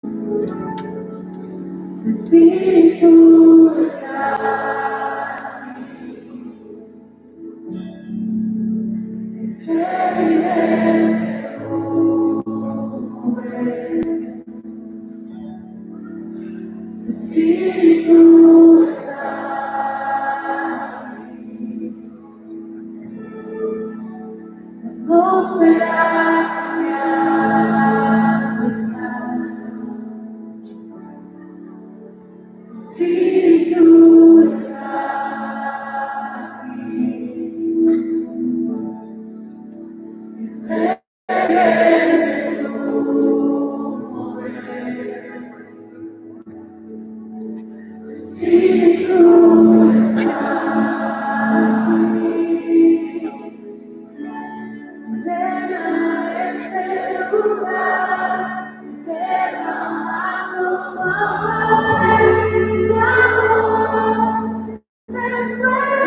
Espíritu está, que se vive mover. Espíritu está, atmósfera cambiando está. Espíritu está aquí, que se vive mover. Espíritu está aquí, llena este lugar, derramando tu amor me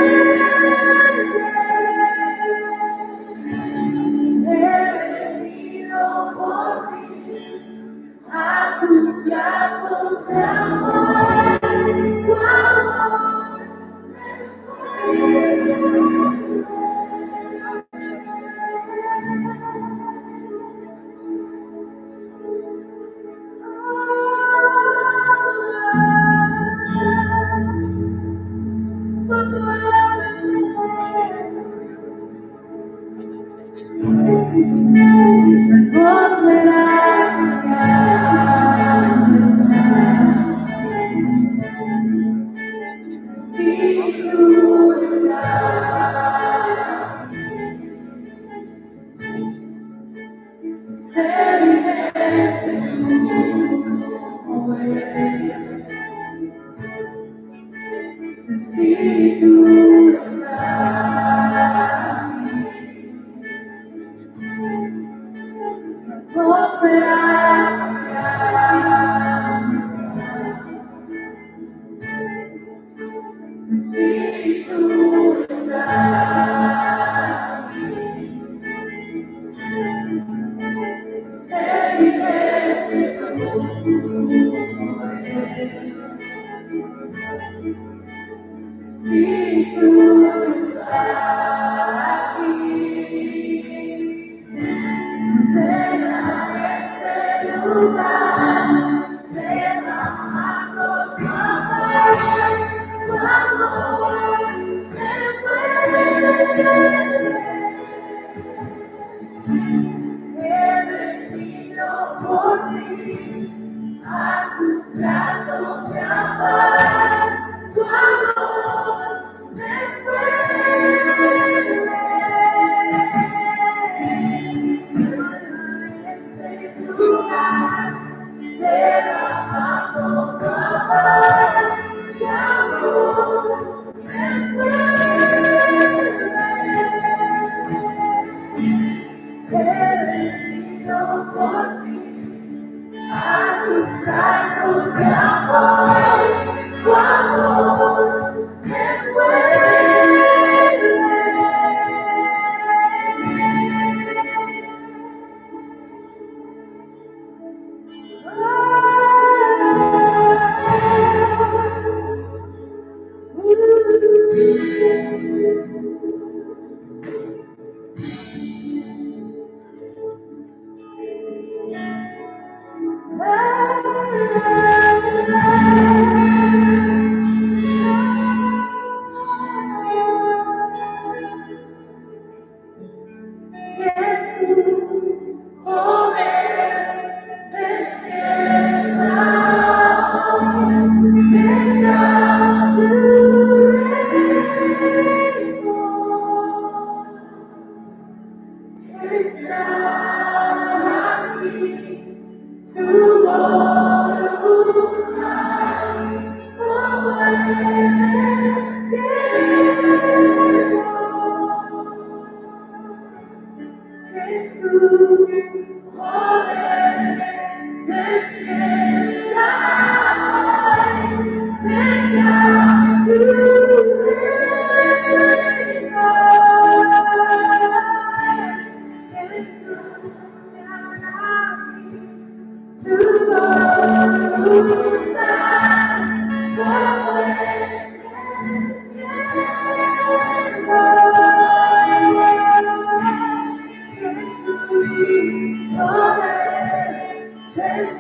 he venido por ti, a tus brazos de amor, tu amor me Espíritu está, atmósfera Espíritu está, se vive Espíritu está aquí, llena este lugar, derramando tu amor me he venido por ti, a tus brazos de amor, tu amor me este lugar, derramando tu amor he venido por ti, a tus brazos de amor, tu amor me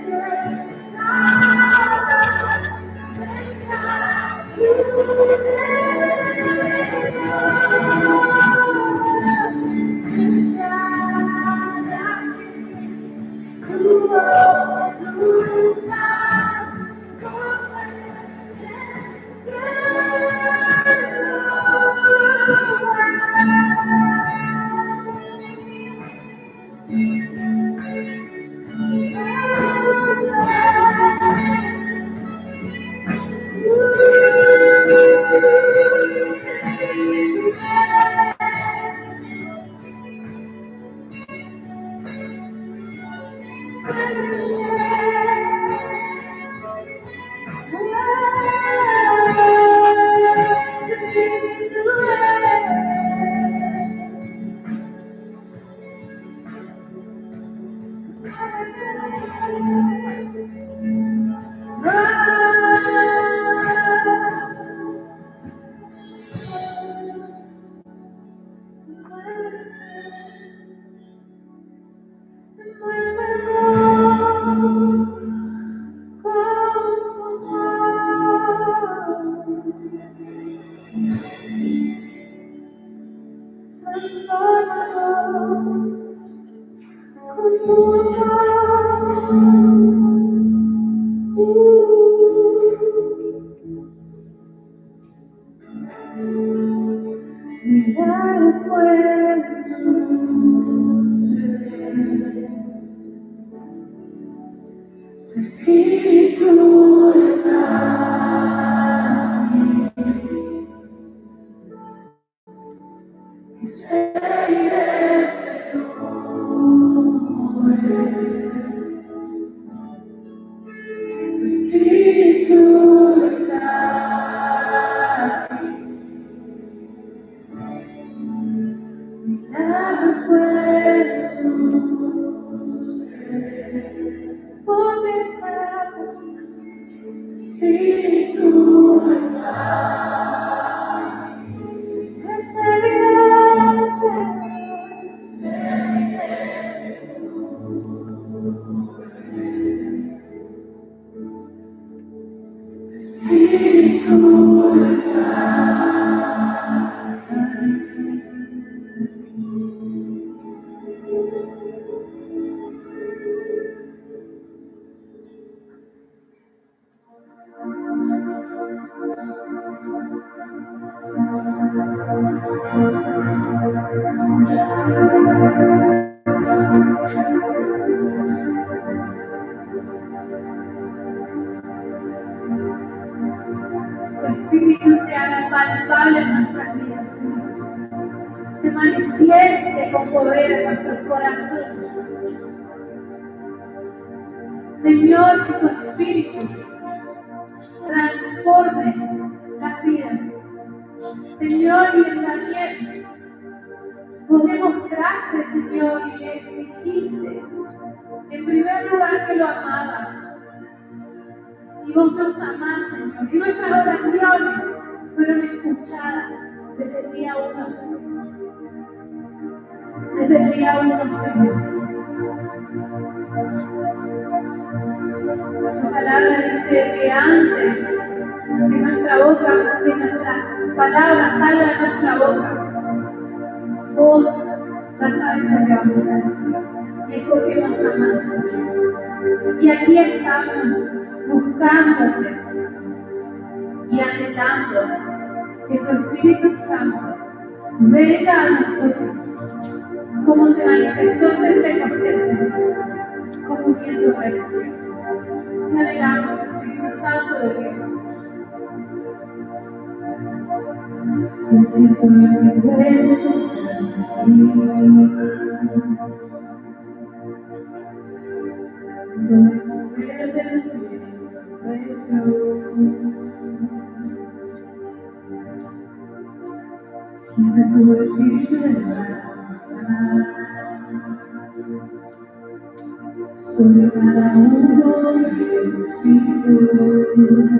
Espíritu se haga palpable en nuestras vidas, se manifieste con poder en nuestros corazones. Señor, que tu Espíritu transforme las vidas. Señor, y en Daniel, vos demostraste, Señor, y le dijiste, en primer lugar, que lo amabas. Y vos nos amás, Señor. Y nuestras oraciones fueron escuchadas desde el día 1. Desde el día 1, Señor. Tu palabra dice que antes que nuestra boca, que nuestra palabra salga de nuestra boca, vos ya sabes lo que vamos a hacer. Y es porque nos amás. Y aquí estamos buscándote y anhelando que tu Espíritu Santo venga a nosotros como se manifestó en Pentecostés, como un viento fresco. Te anhelamos, Espíritu Santo de Dios. Me siento en mis huesos, estás aquí. Donde mover del beso. Quizá tu espíritu de sobre cada uno de tus hijos.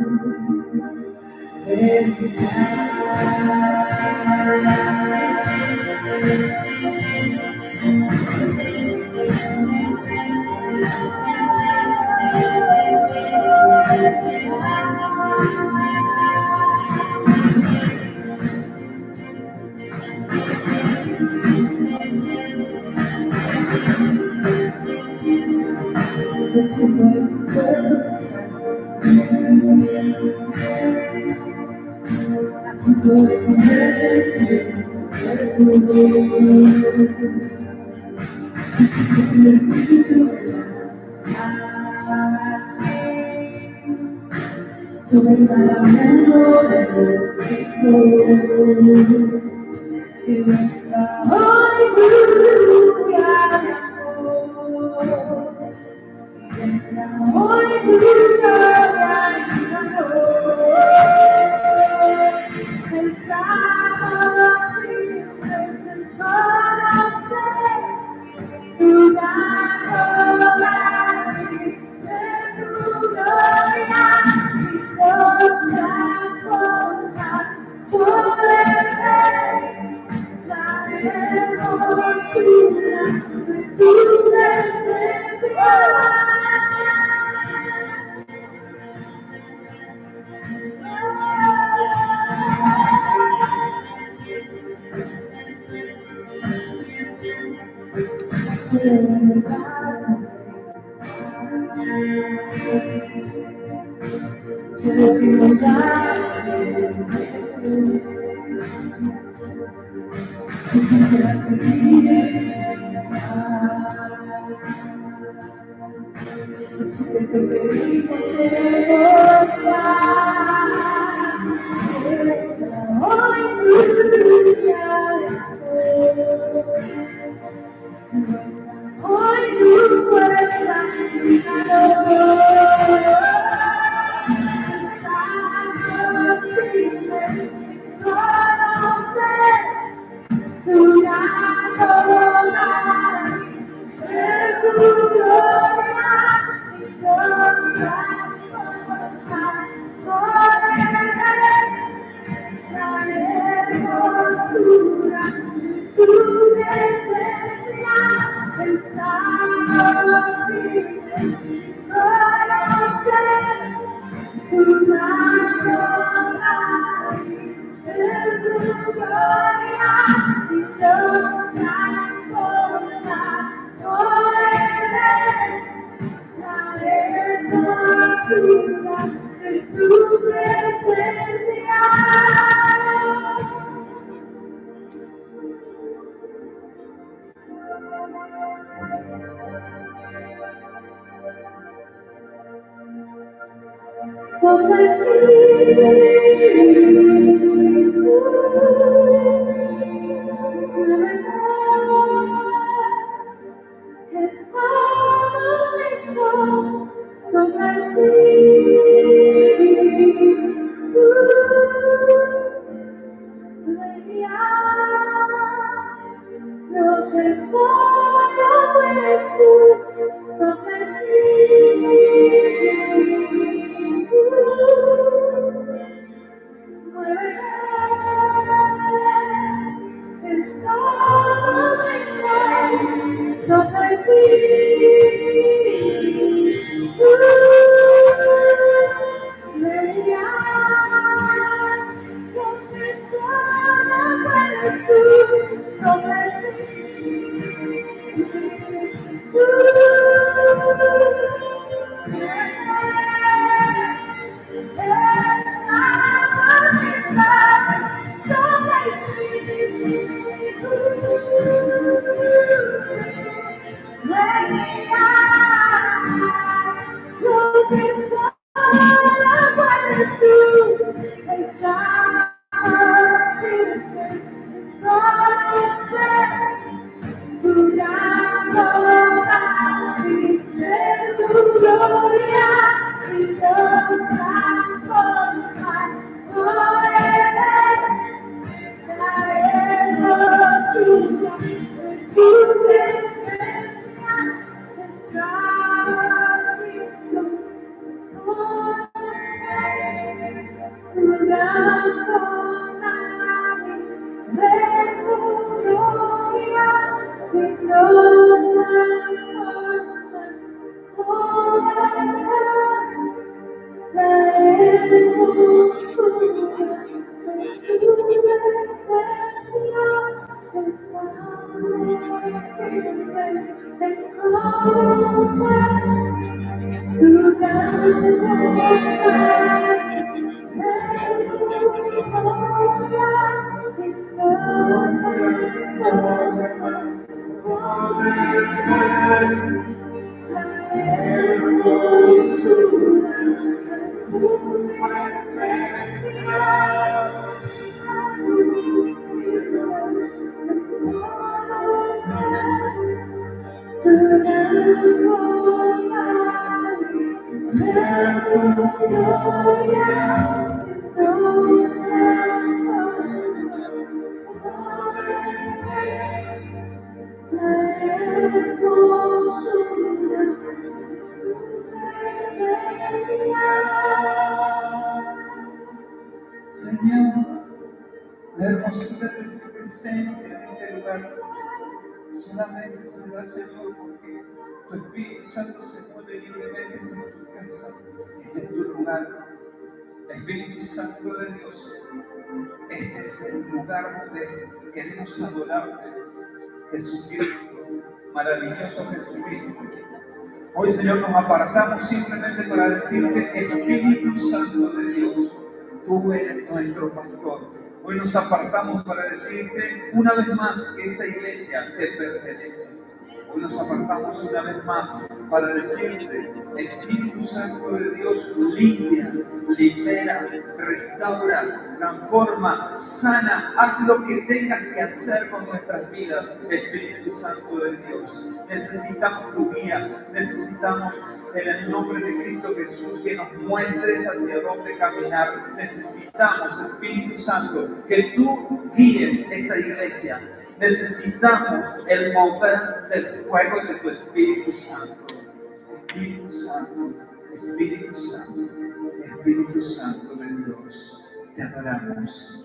Señor, la hermosura de tu presencia en este lugar solamente se da, Señor, porque tu Espíritu Santo se mueve libremente. Esta es tu casa, este es tu lugar. Espíritu Santo de Dios, este es el lugar donde queremos adorarte. Jesucristo, maravilloso Jesucristo. Hoy, Señor, nos apartamos simplemente para decirte, Espíritu Santo de Dios, tú eres nuestro pastor. Hoy nos apartamos para decirte una vez más que esta iglesia te pertenece. Hoy nos apartamos una vez más para decirte, Espíritu Santo de Dios, limpia, libera, restaura, transforma, sana, haz lo que tengas que hacer con nuestras vidas, Espíritu Santo de Dios. Necesitamos tu guía, necesitamos en el nombre de Cristo Jesús que nos muestres hacia dónde caminar. Necesitamos, Espíritu Santo, que tú guíes esta iglesia. Necesitamos el mover del fuego de tu Espíritu Santo. Espíritu Santo, Espíritu Santo, Espíritu Santo de Dios, te adoramos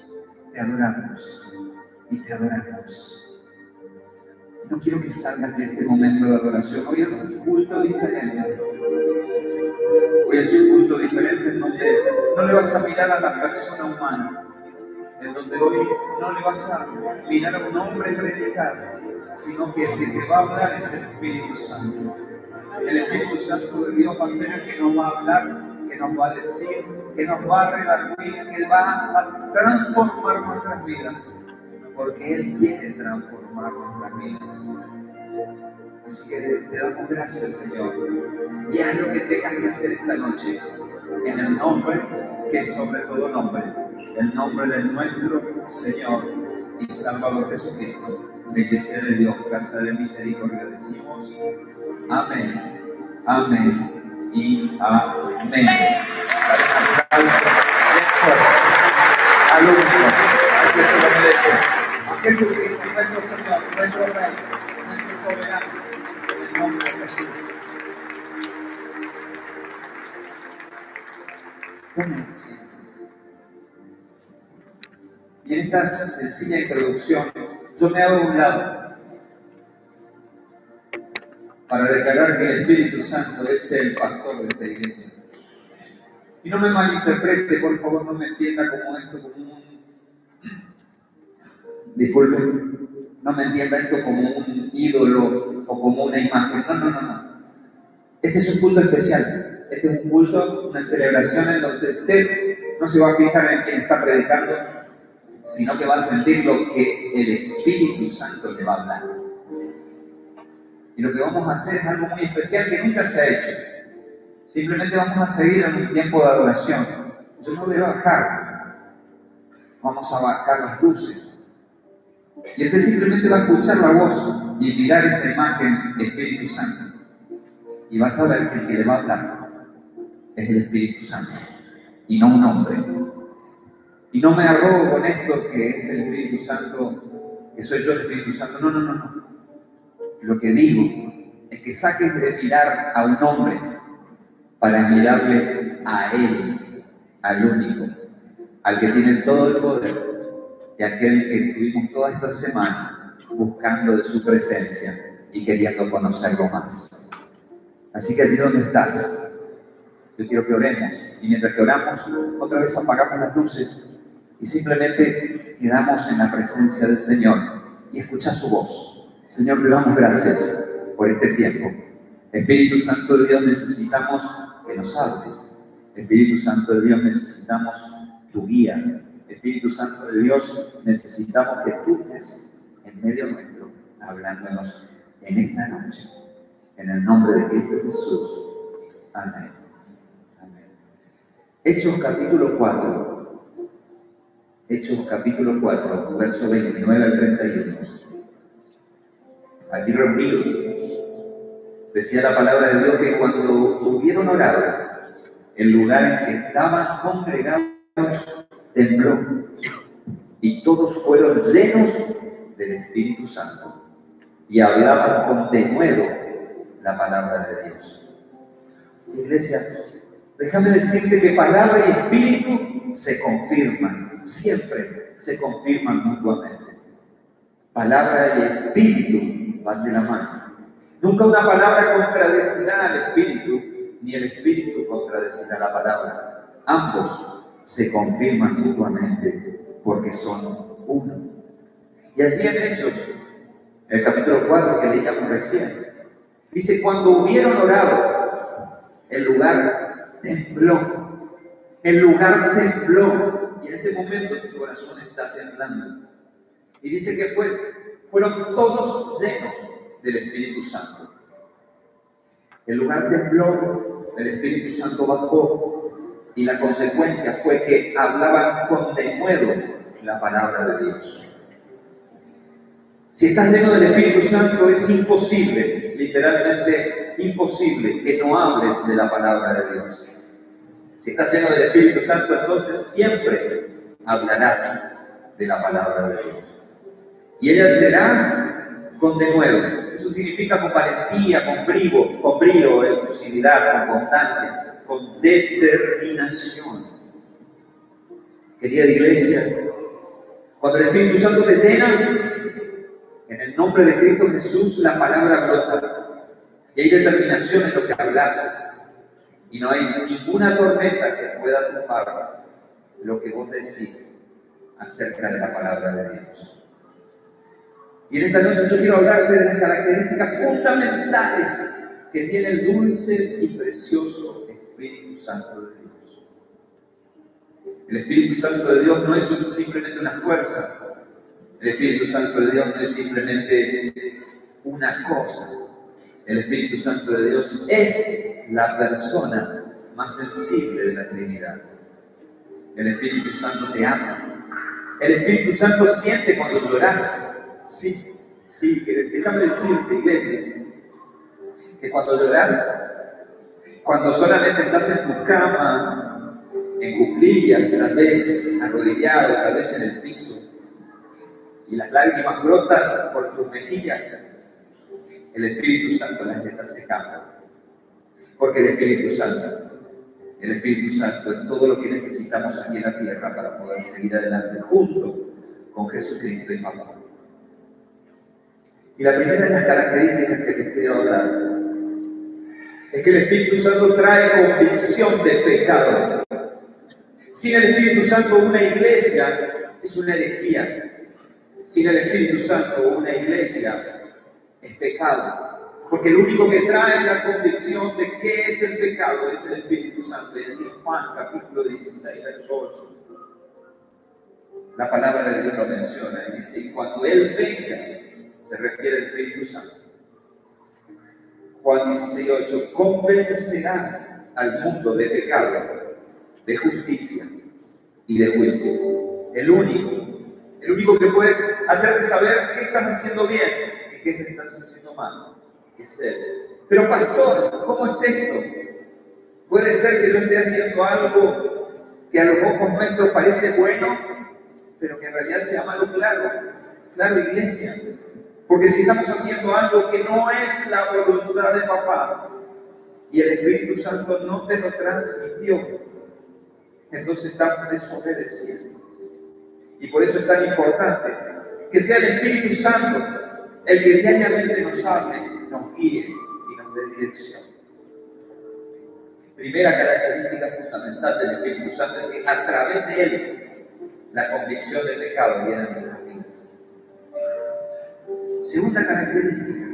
y te adoramos. No quiero que salgas de este momento de adoración. Hoy es un culto diferente. Hoy es un culto diferente en donde no le vas a mirar a la persona humana. En donde hoy no le vas a mirar a un hombre predicar, sino que el que te va a hablar es el Espíritu Santo. El Espíritu Santo de Dios va a ser el que nos va a hablar, que nos va a decir, que nos va a redarguir, que va a transformar nuestras vidas, porque Él quiere transformar nuestras vidas. Así que te damos gracias, Señor, y haz lo que tengas que hacer esta noche, en el nombre que es sobre todo nombre, el nombre de nuestro Señor y Salvador Jesucristo. La Iglesia de Dios, casa de misericordia, decimos amén, amén y amén. Al único, al que se lo merece, a Jesucristo, nuestro Señor, nuestro Rey, nuestro soberano, en el nombre de Jesús. Tomen asiento. Y en esta sencilla introducción, yo me hago a un lado para declarar que el Espíritu Santo es el pastor de esta iglesia. Y no me malinterprete, por favor, no me entienda como esto, como disculpen, no me entienda esto como un ídolo o como una imagen. No. Este es un culto especial. Este es un culto, una celebración en donde usted no se va a fijar en quién está predicando, sino que va a sentir lo que el Espíritu Santo le va a hablar. Y lo que vamos a hacer es algo muy especial que nunca se ha hecho. Simplemente vamos a seguir en un tiempo de adoración. Yo no voy a bajar. Vamos a bajar las luces. Y usted simplemente va a escuchar la voz y mirar esta imagen del Espíritu Santo. Y vas a ver que el que le va a hablar es el Espíritu Santo y no un hombre. Y no me arrogo con esto que es el Espíritu Santo, que soy yo el Espíritu Santo. No. Lo que digo es que saques de mirar a un hombre para mirarle a Él, al único, al que tiene todo el poder, y aquel que estuvimos toda esta semana buscando de su presencia y queriendo conocerlo más. Así que allí donde estás, yo quiero que oremos, y mientras que oramos, otra vez apagamos las luces y simplemente quedamos en la presencia del Señor y escucha su voz. Señor, te damos gracias por este tiempo. Espíritu Santo de Dios, necesitamos que nos hables. Espíritu Santo de Dios, necesitamos tu guía. Espíritu Santo de Dios, necesitamos que tú estés en medio nuestro, hablándonos en esta noche. En el nombre de Cristo Jesús. Amén. Amén. Hechos capítulo 4. Hechos capítulo 4, verso 29 al 31. Así reunidos, decía la palabra de Dios que cuando hubieron orado, el lugar en que estaban congregados tembló, y todos fueron llenos del Espíritu Santo y hablaban con denuedo la palabra de Dios. Iglesia, déjame decirte que palabra y espíritu se confirman, siempre se confirman mutuamente. Palabra y espíritu van de la mano. Nunca una palabra contradecirá al espíritu, ni el espíritu contradecirá la palabra. Ambos se confirman mutuamente porque son uno. Y así en Hechos, el capítulo 4 que leíamos recién, dice, cuando hubieron orado, el lugar tembló. El lugar tembló. Y en este momento tu corazón está temblando. Y dice que fueron todos llenos del Espíritu Santo. El lugar tembló, el Espíritu Santo bajó. Y la consecuencia fue que hablaban con denuedo la palabra de Dios. Si estás lleno del Espíritu Santo, es imposible, literalmente imposible, que no hables de la palabra de Dios. Si estás lleno del Espíritu Santo, entonces siempre hablarás de la palabra de Dios. Y ella será con denuedo. Eso significa con valentía, con brío, efusividad, con constancia, con determinación. Querida iglesia, cuando el Espíritu Santo te llena, en el nombre de Cristo Jesús, la palabra brota. Y hay determinación en lo que hablas. Y no hay ninguna tormenta que pueda tumbar lo que vos decís acerca de la palabra de Dios. Y en esta noche yo quiero hablarte de las características fundamentales que tiene el dulce y precioso Espíritu Santo de Dios. El Espíritu Santo de Dios no es simplemente una fuerza. El Espíritu Santo de Dios no es simplemente una cosa. El Espíritu Santo de Dios es la persona más sensible de la Trinidad. El Espíritu Santo te ama. El Espíritu Santo siente cuando lloras. Sí, déjame decirte, iglesia, que cuando lloras, cuando solamente estás en tu cama, en cuclillas, tal vez arrodillado, tal vez en el piso, y las lágrimas brotan por tus mejillas, el Espíritu Santo las está secando. Porque el Espíritu Santo es todo lo que necesitamos aquí en la tierra para poder seguir adelante junto con Jesucristo y Papá. Y la primera de las características que te quiero hablar es que el Espíritu Santo trae convicción de pecado. Sin el Espíritu Santo, una iglesia es una herejía. Sin el Espíritu Santo, una iglesia es pecado. Porque el único que trae la convicción de qué es el pecado es el Espíritu Santo. En Juan capítulo 16, verso 8. La palabra de Dios lo menciona y dice, y cuando Él venga, se refiere al Espíritu Santo. Juan 16, 8, convencerá al mundo de pecado, de justicia y de juicio. El único que puede hacerte saber qué estás haciendo bien y qué estás haciendo mal es Él. Pero pastor, ¿cómo es esto? Puede ser que yo esté haciendo algo que a los ojos nuestros parece bueno, pero que en realidad sea malo. Claro, iglesia. Porque si estamos haciendo algo que no es la voluntad de Papá y el Espíritu Santo no te lo transmitió, entonces estamos desobedeciendo. Y por eso es tan importante que sea el Espíritu Santo el que diariamente nos hable, nos guíe y nos dé dirección. Primera característica fundamental del Espíritu Santo es que a través de Él la convicción de pecado viene a nuestras vidas. Segunda característica,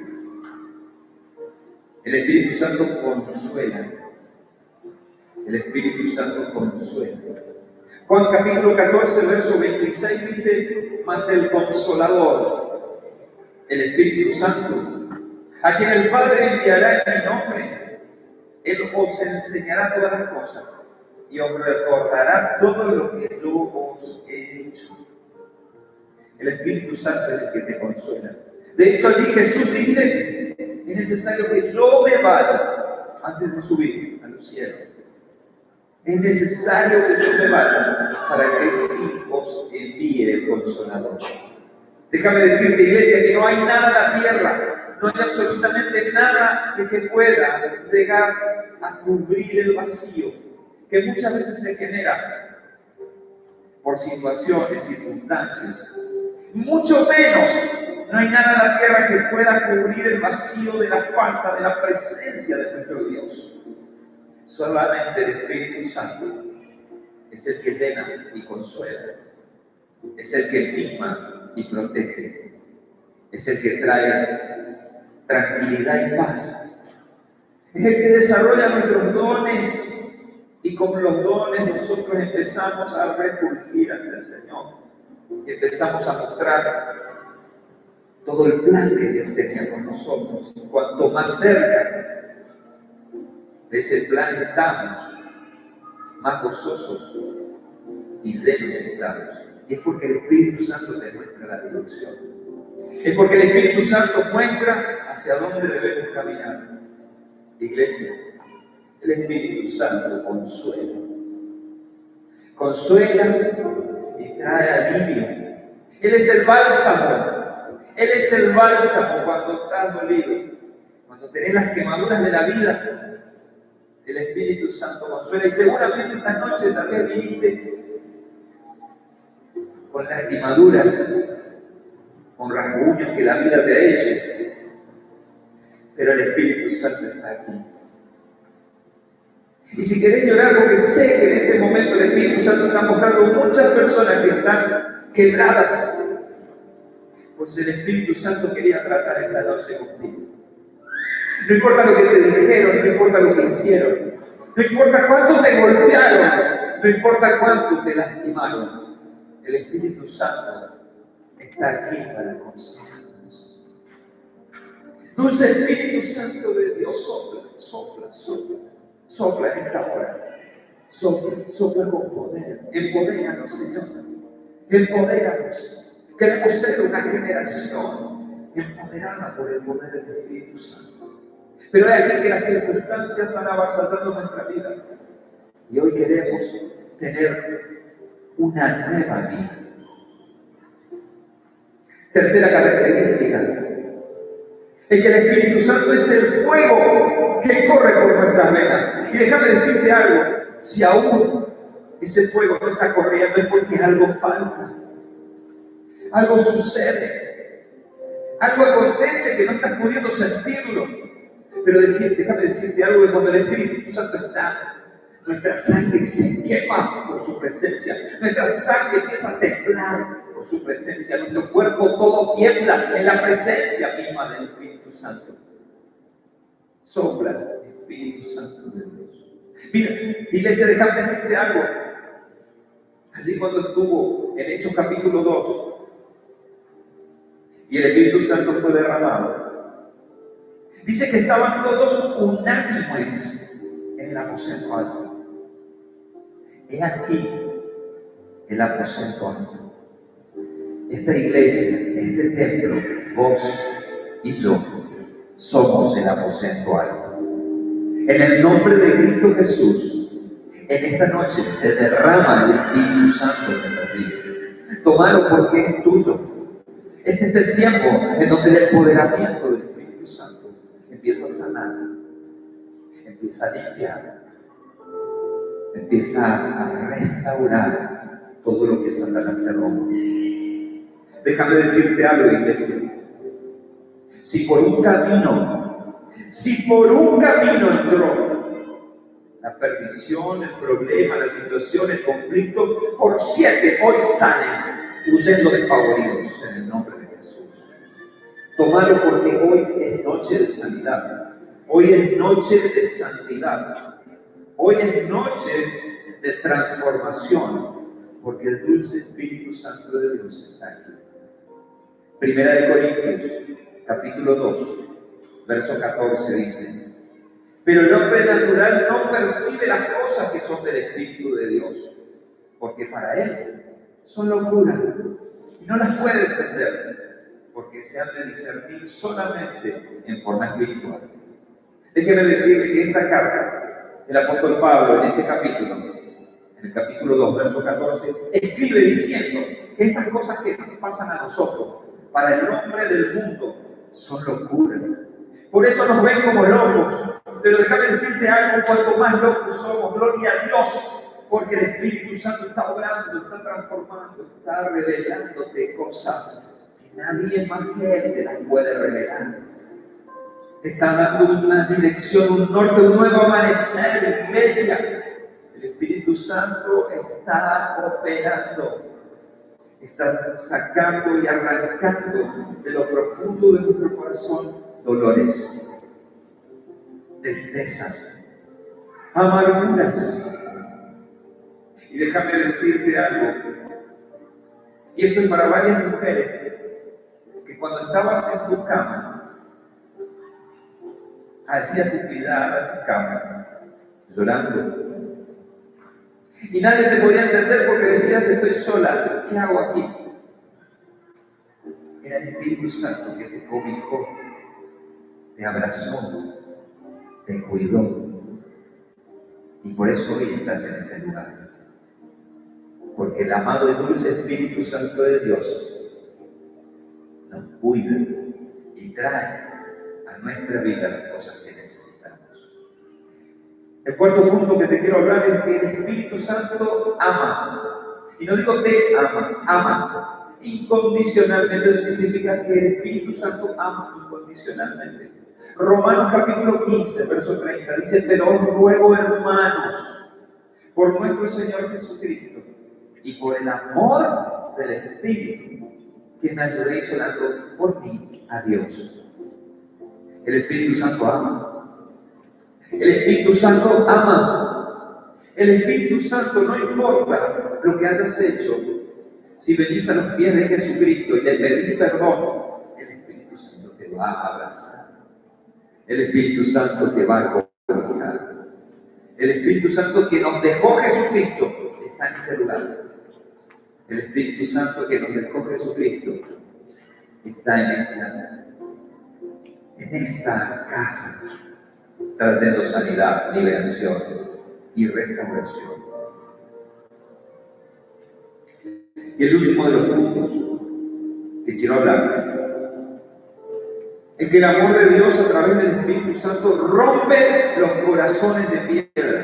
el Espíritu Santo consuela. El Espíritu Santo consuela. Juan capítulo 14, verso 26 dice: mas el Consolador, el Espíritu Santo, a quien el Padre enviará en mi nombre, Él os enseñará todas las cosas y os recordará todo lo que yo os he hecho. El Espíritu Santo es el que te consuela. De hecho, allí Jesús dice: es necesario que yo me vaya antes de subir a los cielos. Es necesario que yo me vaya para que Él sí os envíe el Consolador. Déjame decirte, iglesia, que no hay nada en la tierra, no hay absolutamente nada que pueda llegar a cubrir el vacío que muchas veces se genera por situaciones, circunstancias. Mucho menos no hay nada en la tierra que pueda cubrir el vacío de la falta de la presencia de nuestro Dios. Solamente el Espíritu Santo es el que llena y consuela, es el que mima y protege, es el que trae tranquilidad y paz, es el que desarrolla nuestros dones y con los dones nosotros empezamos a refugir ante el Señor y empezamos a mostrar todo el plan que Dios tenía con nosotros. Cuanto más cerca de ese plan estamos, más gozosos y llenos estamos. Y es porque el Espíritu Santo te muestra la dirección. Es porque el Espíritu Santo muestra hacia dónde debemos caminar. Iglesia, el Espíritu Santo consuela. Consuela y trae alivio. Él es el bálsamo. Él es el bálsamo cuando estás dolido. Cuando tenés las quemaduras de la vida, el Espíritu Santo consuela. Y seguramente esta noche tal vez viniste con lastimaduras, con rasguños que la vida te ha hecho, pero el Espíritu Santo está aquí. Y si querés llorar, porque sé que en este momento el Espíritu Santo está mostrando muchas personas que están quebradas, pues el Espíritu Santo quería tratar esta noche contigo. No importa lo que te dijeron, no importa lo que hicieron, no importa cuánto te golpearon, no importa cuánto te lastimaron, el Espíritu Santo está aquí para consolarnos. Dulce Espíritu Santo de Dios, sopla, sopla, sopla, sopla en esta hora. Sopla, sopla con poder. Empodéranos, Señor. Empodéranos. Queremos ser una generación empoderada por el poder del Espíritu Santo. Pero es aquí que las circunstancias han avasallado nuestra vida. Y hoy queremos tener una nueva vida. Tercera característica es que el Espíritu Santo es el fuego que corre por nuestras venas. Y déjame decirte algo, si aún ese fuego no está corriendo es porque algo falta. Algo sucede. Algo acontece que no estás pudiendo sentirlo. Pero déjame decirte algo, que cuando el Espíritu Santo está, nuestra sangre se quema por su presencia. Nuestra sangre empieza a temblar por su presencia. Nuestro cuerpo todo tiembla en la presencia misma del Espíritu Santo. Sopla el Espíritu Santo de Dios. Mira, iglesia, déjame decirte algo. Allí cuando estuvo en Hechos capítulo 2 y el Espíritu Santo fue derramado, dice que estaban todos unánimes en el aposento alto. He aquí el aposento alto. Esta iglesia, este templo, vos y yo, somos el aposento alto. En el nombre de Cristo Jesús, en esta noche se derrama el Espíritu Santo en nuestras vidas. Tómalo porque es tuyo. Este es el tiempo en donde el empoderamiento del Espíritu Santo empieza a sanar, empieza a limpiar, empieza a restaurar todo lo que Satanás te robó. Déjame decirte algo, iglesia. Si por un camino entró la perdición, el problema, la situación, el conflicto, por 7 hoy salen huyendo despavoridos en el nombre de Jesús. Tomalo porque hoy es noche de sanidad, hoy es noche de santidad, hoy es noche de transformación, porque el dulce Espíritu Santo de Dios está aquí. Primera de Corintios, capítulo 2, verso 14 dice: pero el hombre natural no percibe las cosas que son del Espíritu de Dios, porque para él son locura y no las puede entender, porque se han de discernir solamente en forma espiritual. Déjeme decirle que esta carta, el apóstol Pablo en este capítulo, en el capítulo 2, verso 14, escribe diciendo que estas cosas que nos pasan a nosotros, para el hombre del mundo, son locura. Por eso nos ven como locos. Pero déjame decirte algo: cuanto más locos somos, gloria a Dios, porque el Espíritu Santo está obrando, está transformando, está revelándote cosas que nadie más que Él te las puede revelar. Te está dando una dirección, un norte, un nuevo amanecer, iglesia. El Espíritu Santo está operando, está sacando y arrancando de lo profundo de nuestro corazón dolores, tristezas, amarguras. Y déjame decirte algo, y esto es para varias mujeres, que cuando estabas en tu cama, hacías tu cuidado en tu cama, llorando, y nadie te podía entender porque decías: estoy sola, ¿qué hago aquí? Era el Espíritu Santo que te cobijó, te abrazó, te cuidó, y por eso hoy estás en este lugar, porque el amado y dulce Espíritu Santo de Dios nos cuida y trae a nuestra vida las cosas que necesitamos. El cuarto punto que te quiero hablar es que el Espíritu Santo ama, y no digo te ama, ama incondicionalmente. Eso significa que el Espíritu Santo ama incondicionalmente. Romanos capítulo 15, verso 30 dice: pero os ruego, hermanos, por nuestro Señor Jesucristo y por el amor del Espíritu, que me ayudéis orando por mí a Dios. El Espíritu Santo ama. El Espíritu Santo ama. El Espíritu Santo, no importa lo que hayas hecho, si venís a los pies de Jesucristo y le pedís perdón, el Espíritu Santo te va a abrazar. El Espíritu Santo te va a cobrar. El Espíritu Santo que nos dejó Jesucristo está en este lugar. El Espíritu Santo que nos dejó Jesucristo está en esta casa, trayendo sanidad, liberación y restauración. Y el último de los puntos que quiero hablar es que el amor de Dios a través del Espíritu Santo rompe los corazones de piedra.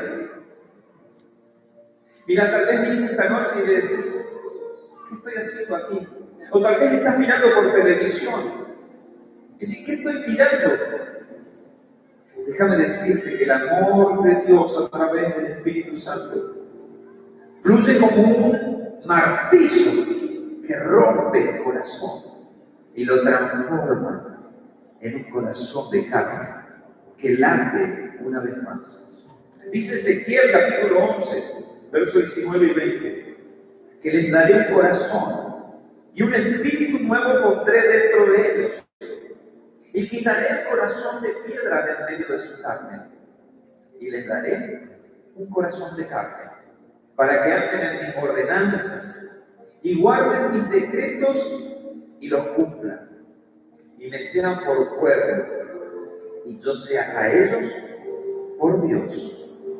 Mira, tal vez viniste esta noche y le decís: ¿qué estoy haciendo aquí? O tal vez estás mirando por televisión y decís: ¿qué estoy mirando? Déjame decirte que el amor de Dios a través del Espíritu Santo fluye como un martillo que rompe el corazón y lo transforma en un corazón de carne que late una vez más. Dice Ezequiel capítulo 11, versos 19 y 20, que les daré un corazón y un espíritu nuevo pondré dentro de ellos, y quitaré el corazón de piedra del medio de su carne, y les daré un corazón de carne, para que anden en mis ordenanzas y guarden mis decretos y los cumplan, y me sean por pueblo, y yo sea a ellos por Dios.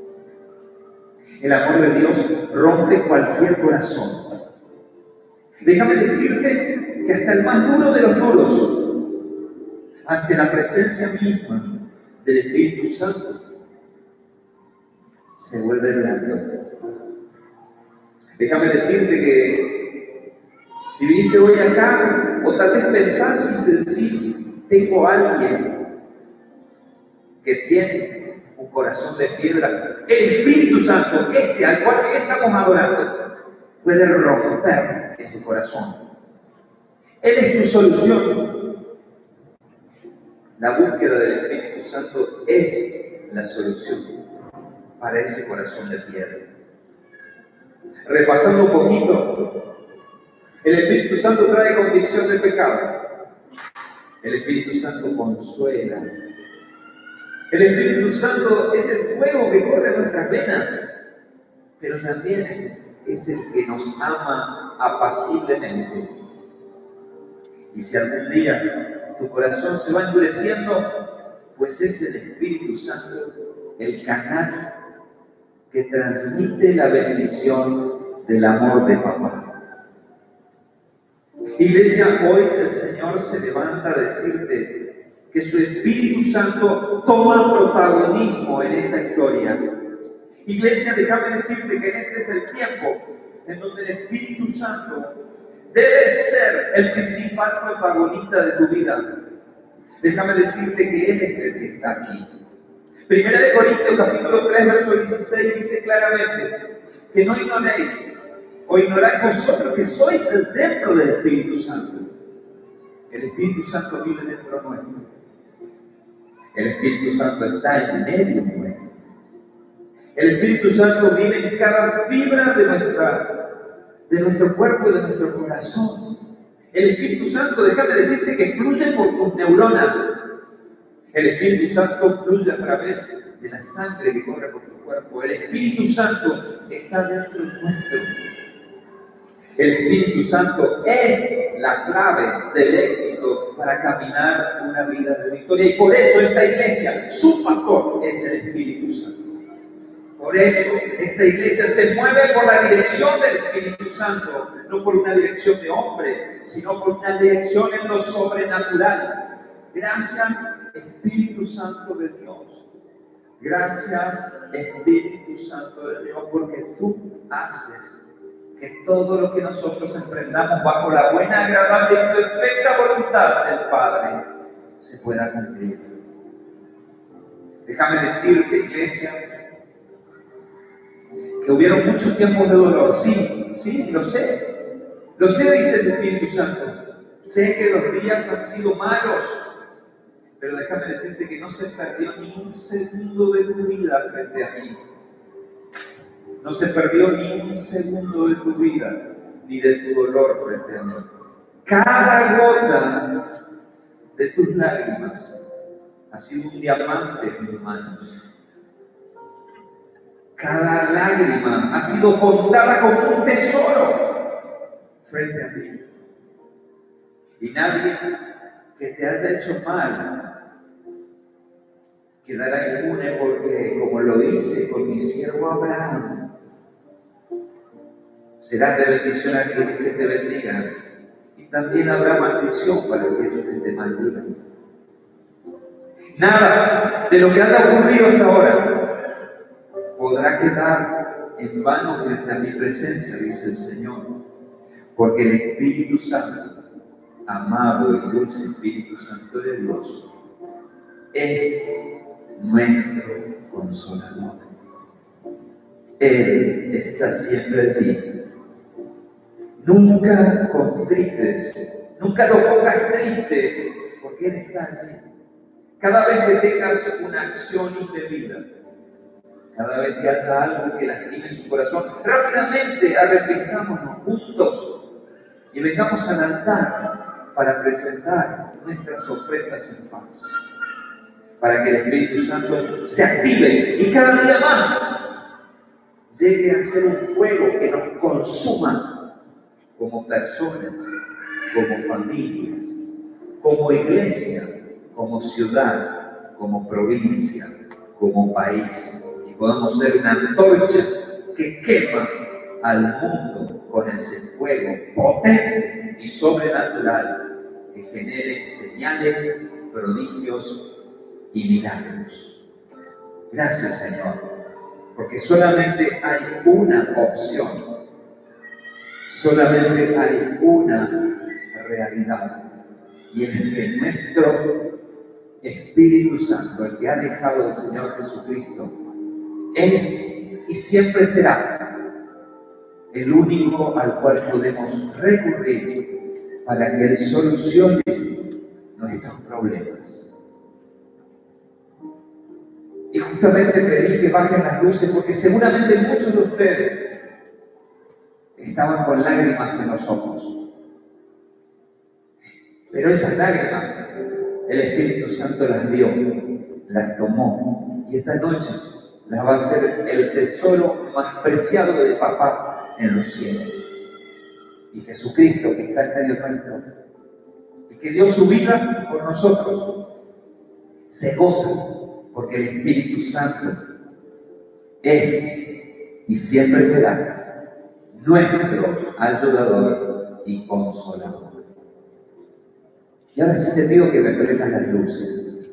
El amor de Dios rompe cualquier corazón. Déjame decirte que hasta el más duro de los duros, ante la presencia misma del Espíritu Santo, se vuelve blando. Déjame decirte que si viniste hoy acá, o tal vez pensás y decís: tengo a alguien que tiene un corazón de piedra, el Espíritu Santo, al cual estamos adorando, puede romper ese corazón. Él es tu solución. La búsqueda del Espíritu Santo es la solución para ese corazón de piedra. Repasando un poquito, el Espíritu Santo trae convicción del pecado. El Espíritu Santo consuela. El Espíritu Santo es el fuego que corre en nuestras venas, pero también es el que nos ama apaciblemente. Y si algún día tu corazón se va endureciendo, pues es el Espíritu Santo el canal que transmite la bendición del amor de papá. Iglesia, hoy el Señor se levanta a decirte que su Espíritu Santo toma protagonismo en esta historia. Iglesia, déjame decirte que este es el tiempo en donde el Espíritu Santo debe ser el principal protagonista de tu vida. Déjame decirte que Él es el que está aquí. Primera de Corintios capítulo 3, verso 16 dice claramente que no ignoréis o ignoráis vosotros que sois el templo del Espíritu Santo. El Espíritu Santo vive dentro nuestro. El Espíritu Santo está en medio nuestro. El Espíritu Santo vive en cada fibra de nuestro cuerpo y de nuestro corazón. El Espíritu Santo, déjame decirte que fluye por tus neuronas. El Espíritu Santo fluye a través de la sangre que corre por tu cuerpo. El Espíritu Santo está dentro nuestro. El Espíritu Santo es la clave del éxito para caminar una vida de victoria. Y por eso esta iglesia, su pastor es el Espíritu Santo. Por eso esta iglesia se mueve por la dirección del Espíritu Santo, no por una dirección de hombre, sino por una dirección en lo sobrenatural. Gracias, Espíritu Santo de Dios. Gracias, Espíritu Santo de Dios, porque tú haces que todo lo que nosotros emprendamos bajo la buena, agradable y perfecta voluntad del Padre se pueda cumplir. Déjame decirte, iglesia, que hubieron muchos tiempos de dolor. Sí, lo sé. Lo sé, dice el Espíritu Santo. Sé que los días han sido malos, pero déjame decirte que no se perdió ni un segundo de tu vida frente a mí. No se perdió ni un segundo de tu vida, ni de tu dolor frente a mí. Cada gota de tus lágrimas ha sido un diamante en mis manos. Cada lágrima ha sido contada como un tesoro frente a mí. Y nadie que te haya hecho mal quedará impune, porque, como lo hice con mi siervo Abraham, serás de bendición a aquellos que te bendigan, y también habrá maldición para aquellos que te maldigan. Nada de lo que haya ocurrido hasta ahora podrá quedar en vano frente a mi presencia, dice el Señor, porque el Espíritu Santo, amado y dulce Espíritu Santo de Dios, es nuestro consolador. Él está siempre allí. Nunca constrites, nunca lo pongas triste, porque Él está allí. Cada vez que tengas una acción indebida, cada vez que haya algo que lastime su corazón, rápidamente arrepintámonos juntos y vengamos al altar para presentar nuestras ofrendas en paz, para que el Espíritu Santo se active y cada día más llegue a ser un fuego que nos consuma como personas, como familias, como iglesia, como ciudad, como provincia, como país. Podamos ser una antorcha que quema al mundo con ese fuego potente y sobrenatural que genere señales, prodigios y milagros. Gracias, Señor, porque solamente hay una opción, solamente hay una realidad, y es que nuestro Espíritu Santo, el que ha dejado el Señor Jesucristo, es y siempre será el único al cual podemos recurrir para que Él solucione nuestros problemas. Y justamente pedí que bajen las luces, porque seguramente muchos de ustedes estaban con lágrimas en los ojos. Pero esas lágrimas, el Espíritu Santo las dio, las tomó, y esta noche las va a ser el tesoro más preciado de papá en los cielos. Y Jesucristo, que está en medio nuestro, y que dio su vida por nosotros, se goza, porque el Espíritu Santo es y siempre será nuestro ayudador y consolador. Y ahora sí te pido que me prendas las luces.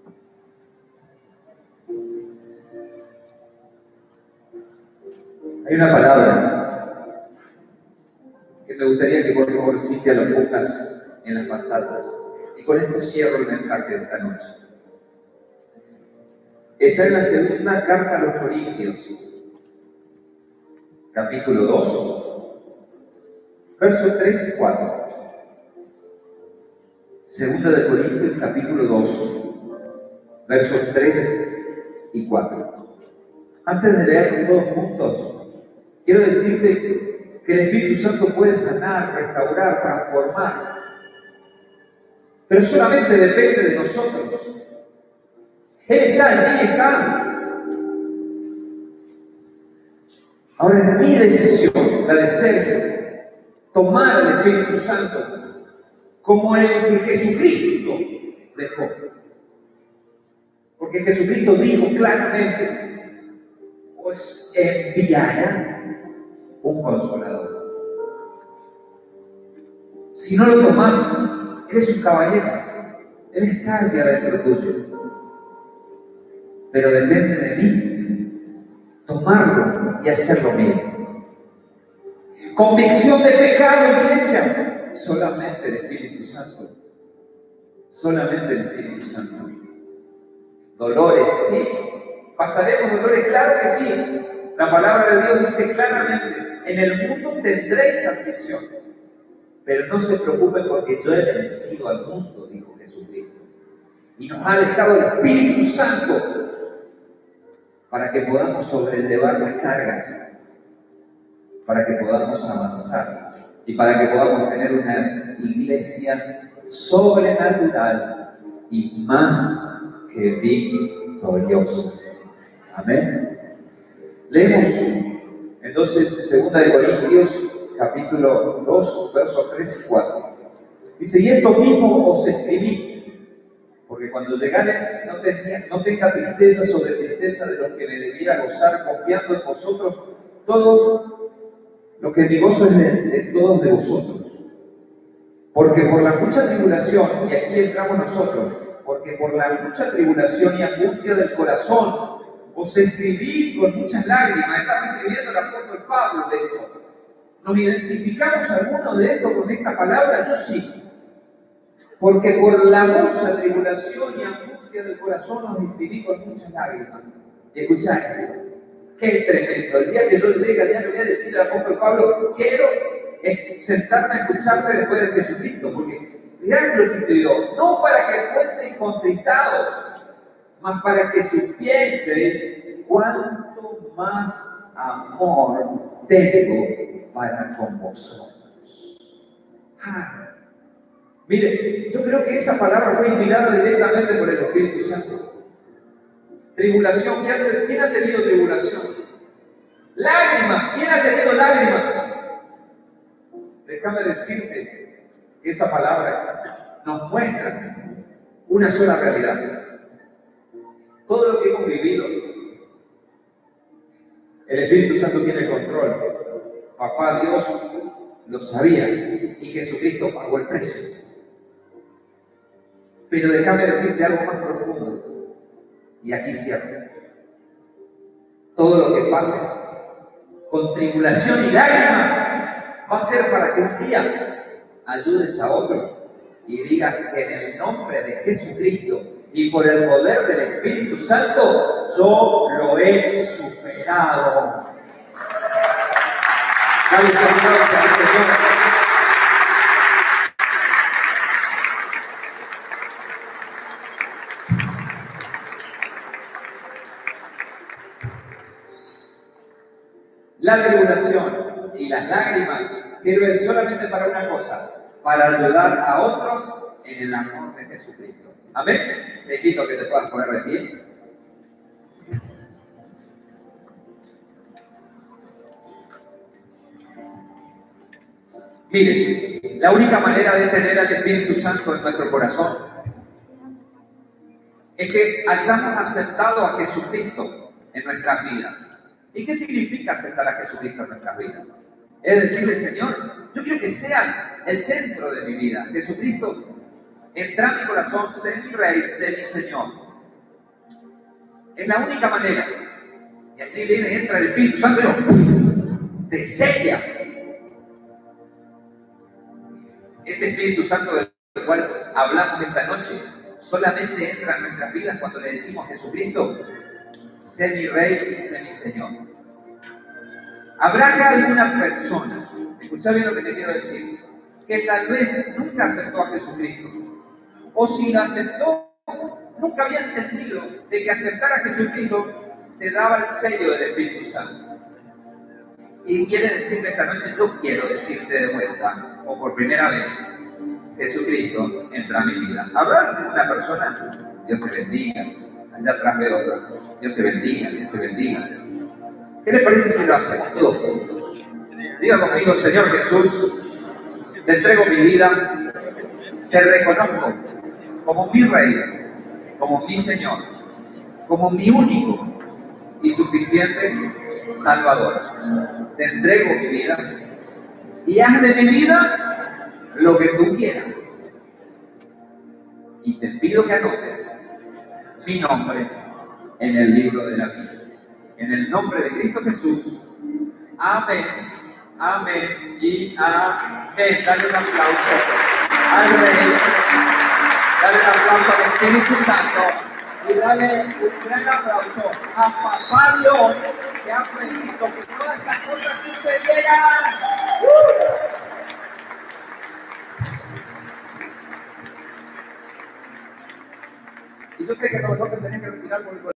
Hay una palabra que me gustaría que por favor Cintia lo pongas en las pantallas. Y con esto cierro el mensaje de esta noche. Está en la segunda carta a los Corintios, capítulo 2, versos 3 y 4. Segunda de Corintios, capítulo 2, versos 3 y 4. Antes de leer todos juntos, quiero decirte que el Espíritu Santo puede sanar, restaurar, transformar, pero solamente depende de nosotros. Él está allí, está. Ahora es mi decisión, la de Sergio, tomar al Espíritu Santo como el que Jesucristo dejó. Porque Jesucristo dijo claramente, pues enviará un consolador. Si no lo tomas, eres un caballero. Él está allí adentro tuyo. Pero depende de mí tomarlo y hacerlo mío. Convicción de pecado, iglesia, solamente el Espíritu Santo. Solamente el Espíritu Santo. Dolores, sí. ¿Pasaremos dolores? Claro que sí. La palabra de Dios dice claramente, en el mundo tendréis aflicción, pero no se preocupen porque yo he vencido al mundo, dijo Jesucristo. Y nos ha dejado el Espíritu Santo para que podamos sobrellevar las cargas, para que podamos avanzar y para que podamos tener una iglesia sobrenatural y más que victoriosa. Amén. Leemos entonces 2 de Corintios, capítulo 2, versos 3 y 4. Dice, y esto mismo os escribí, porque cuando llegare no tenga tristeza sobre tristeza de los que me debiera gozar, confiando en vosotros todos, lo que mi gozo es de todos de vosotros. Porque por la mucha tribulación, y aquí entramos nosotros, porque por la mucha tribulación y angustia del corazón, os escribí con muchas lágrimas. Estaba escribiendo el apóstol Pablo de esto. ¿Nos identificamos algunos de esto con esta palabra? Yo sí. Porque por la mucha tribulación y angustia del corazón os escribí con muchas lágrimas. Y escuchad, qué tremendo. El día que yo llegue, ya le voy a decir al apóstol Pablo, quiero sentarme a escucharte después de Jesucristo, porque mirad lo que te digo, no para que fuesen contristados, mas para que supieseis cuánto más amor tengo para con vosotros. Mire, yo creo que esa palabra fue inspirada directamente por el Espíritu Santo. Tribulación, ¿quién ha tenido tribulación? Lágrimas, ¿quién ha tenido lágrimas? Déjame decirte que esa palabra nos muestra una sola realidad. Todo lo que hemos vivido, el Espíritu Santo tiene el control. Papá Dios lo sabía y Jesucristo pagó el precio. Pero déjame decirte algo más profundo, y aquí cierro. Todo lo que pases con tribulación y lágrima va a ser para que un día ayudes a otro y digas que en el nombre de Jesucristo y por el poder del Espíritu Santo, yo lo he superado. Dale saludos al Señor. La tribulación y las lágrimas sirven solamente para una cosa, para ayudar a otros en el amor de Jesucristo. Amén. Te invito a que te puedas poner de pie. Miren, la única manera de tener al Espíritu Santo en nuestro corazón es que hayamos aceptado a Jesucristo en nuestras vidas. ¿Y qué significa aceptar a Jesucristo en nuestras vidas? Es decirle, Señor, yo quiero que seas el centro de mi vida. Jesucristo, entra a mi corazón, sé mi Rey, sé mi Señor. Es la única manera. Y allí viene, entra el Espíritu Santo y te sella. Ese Espíritu Santo del cual hablamos esta noche solamente entra en nuestras vidas cuando le decimos a Jesucristo, sé mi Rey y sé mi Señor. Habrá que alguna persona, escucha bien lo que te quiero decir, que tal vez nunca aceptó a Jesucristo, o si lo aceptó, nunca había entendido de que aceptar a Jesucristo te daba el sello del Espíritu Santo. Y quiere decirte esta noche, yo quiero decirte de vuelta, o por primera vez, Jesucristo entra a mi vida. ¿Habrá alguna persona? Dios te bendiga. Allá atrás veo otra. Dios te bendiga, Dios te bendiga. ¿Qué le parece si lo hacemos todos juntos? Diga conmigo, Señor Jesús, te entrego mi vida, te reconozco como mi Rey, como mi Señor, como mi único y suficiente Salvador. Te entrego mi vida y haz de mi vida lo que tú quieras. Y te pido que anotes mi nombre en el libro de la vida. En el nombre de Cristo Jesús. Amén, amén y amén. Dale un aplauso al Rey. Dale un aplauso al Espíritu Santo. Y dale un gran aplauso a Papá Dios, que ha previsto que todas estas cosas sucedieran. Y yo sé que a lo mejor te tenés que retirar por el